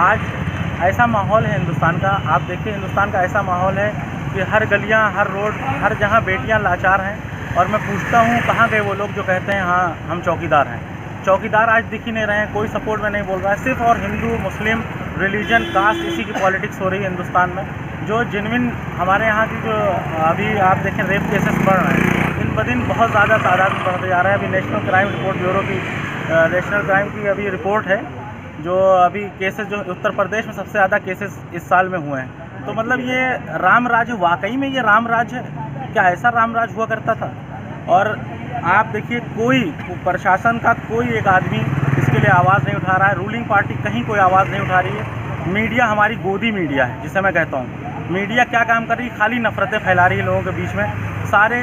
आज ऐसा माहौल है हिंदुस्तान का, आप देखिए हिंदुस्तान का ऐसा माहौल है कि हर गलियां, हर रोड, हर जहां बेटियां लाचार हैं। और मैं पूछता हूं कहाँ गए वो लोग जो कहते हैं हाँ हम चौकीदार हैं। चौकीदार आज दिख ही नहीं रहे हैं, कोई सपोर्ट में नहीं बोल रहा है। सिर्फ और हिंदू मुस्लिम रिलीजन कास्ट इसी की पॉलिटिक्स हो रही है हिंदुस्तान में। जो जेन्युइन हमारे यहाँ की जो अभी आप देखें रेप केसेस बढ़ रहे हैं, दिन ब दिन बहुत ज़्यादा तादाद में बढ़ते जा रहा है। अभी नेशनल क्राइम रिपोर्ट ब्यूरो की नेशनल क्राइम की अभी रिपोर्ट है, जो अभी केसेस जो उत्तर प्रदेश में सबसे ज़्यादा केसेस इस साल में हुए हैं। तो मतलब ये राम राज, वाकई में ये राम राज है क्या? ऐसा राम राज हुआ करता था? और आप देखिए कोई प्रशासन का कोई एक आदमी इसके लिए आवाज़ नहीं उठा रहा है। रूलिंग पार्टी कहीं कोई आवाज़ नहीं उठा रही है। मीडिया हमारी गोदी मीडिया है जिसे मैं कहता हूँ। मीडिया क्या काम कर रही है? खाली नफरतें फैला रही है लोगों के बीच में। सारे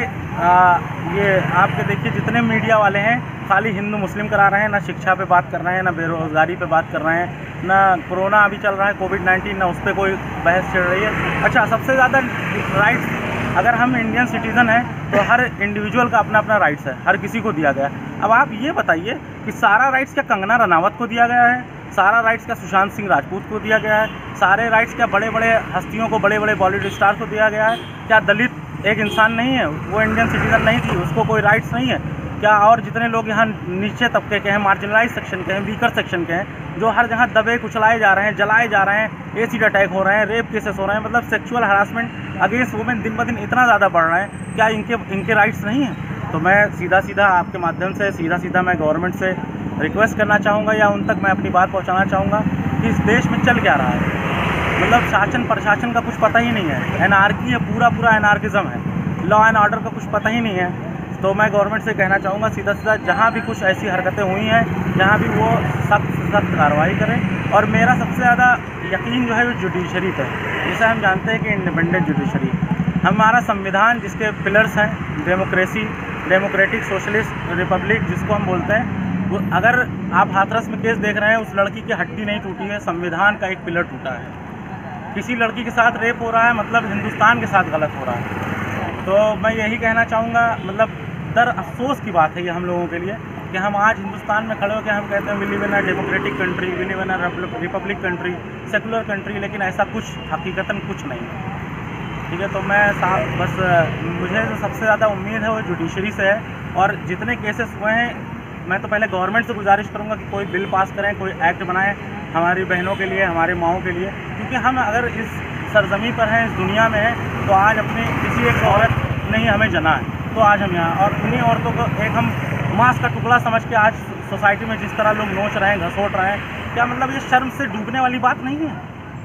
ये आपके देखिए जितने मीडिया वाले हैं खाली हिंदू मुस्लिम करा रहे हैं, ना शिक्षा पे बात कर रहे हैं, ना बेरोज़गारी पे बात कर रहे हैं, ना कोरोना अभी चल रहा है कोविड-19, ना उस पर कोई बहस चल रही है। अच्छा, सबसे ज़्यादा राइट्स, अगर हम इंडियन सिटीज़न हैं तो हर इंडिविजुअल का अपना अपना राइट्स है, हर किसी को दिया गया। अब आप ये बताइए कि सारा राइट्स क्या कंगना रनावत को दिया गया है? सारा राइट्स क्या सुशांत सिंह राजपूत को दिया गया है? सारे राइट्स क्या बड़े बड़े हस्तियों को, बड़े बड़े बॉलीवुड स्टार को दिया गया है? क्या दलित एक इंसान नहीं है? वो इंडियन सिटीज़न नहीं थी, उसको कोई राइट्स नहीं है क्या? और जितने लोग यहाँ नीचे तबके के हैं, मार्जिनलाइज सेक्शन के हैं, वीकर सेक्शन के हैं, जो हर जगह दबे कुचलाए जा रहे हैं, जलाए जा रहे हैं, एसिड अटैक हो रहे हैं, रेप केसेस हो रहे हैं, मतलब सेक्सुअल हरासमेंट अगेंस्ट वुमेन दिन ब दिन इतना ज़्यादा बढ़ रहा है, क्या इनके राइट्स नहीं हैं? तो मैं सीधा आपके माध्यम से सीधा मैं गवर्नमेंट से रिक्वेस्ट करना चाहूँगा, या उन तक मैं अपनी बात पहुँचाना चाहूँगा कि इस देश में चल क्या रहा है। मतलब शासन प्रशासन का कुछ पता ही नहीं है, एनार्की है, पूरा एनार्किज्म है, लॉ एंड ऑर्डर का कुछ पता ही नहीं है। तो मैं गवर्नमेंट से कहना चाहूँगा सीधा जहाँ भी कुछ ऐसी हरकतें हुई हैं, जहाँ भी वो सख्त कार्रवाई करें। और मेरा सबसे ज़्यादा यकीन जो है वो जुडिशरी पे है। जिसे हम जानते हैं कि इंडिपेंडेंट जुडिशरी, हमारा संविधान जिसके पिलर्स हैं, डेमोक्रेसी, डेमोक्रेटिक सोशलिस्ट रिपब्लिक जिसको हम बोलते हैं, वो अगर आप हाथरस में केस देख रहे हैं, उस लड़की की हड्डी नहीं टूटी है, संविधान का एक पिलर टूटा है। किसी लड़की के साथ रेप हो रहा है, मतलब हिंदुस्तान के साथ गलत हो रहा है। तो मैं यही कहना चाहूँगा, मतलब दर अफसोस की बात है ये हम लोगों के लिए कि हम आज हिंदुस्तान में खड़े होकर हम कहते हैं we live in a democratic country, we live in a republic country, secular country, लेकिन ऐसा कुछ हकीकतन कुछ नहीं है। ठीक है, तो मैं बस मुझे जो सबसे ज़्यादा उम्मीद है वो जुडिशरी से है। और जितने केसेस हुए हैं, मैं तो पहले गवर्नमेंट से गुजारिश करूंगा कि कोई बिल पास करें, कोई एक्ट बनाएं हमारी बहनों के लिए, हमारे माओं के लिए। क्योंकि हम अगर इस सरजमी पर हैं, इस दुनिया में हैं, तो आज अपनी किसी एक औरत ने ही हमें जना है, तो आज हम यहाँ, और उन्हीं औरतों को एक हम मांस का टुकड़ा समझ के आज सोसाइटी में जिस तरह लोग नोच रहे हैं, घसोट रहे हैं, क्या मतलब ये शर्म से डूबने वाली बात नहीं है?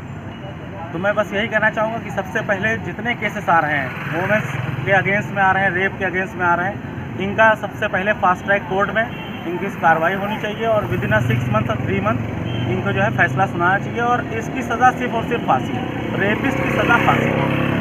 तो मैं बस यही कहना चाहूँगा कि सबसे पहले जितने केसेस आ रहे हैं, वुमेन्स के अगेंस्ट में आ रहे हैं, रेप के अगेंस्ट में आ रहे हैं, इनका सबसे पहले फास्ट ट्रैक कोर्ट में इनकी कार्रवाई होनी चाहिए और विद इन 6 मंथ और 3 मंथ इनको जो है फैसला सुनाना चाहिए। और इसकी सज़ा सिर्फ और सिर्फ फांसी है, रेपिस्ट की सज़ा फांसी है।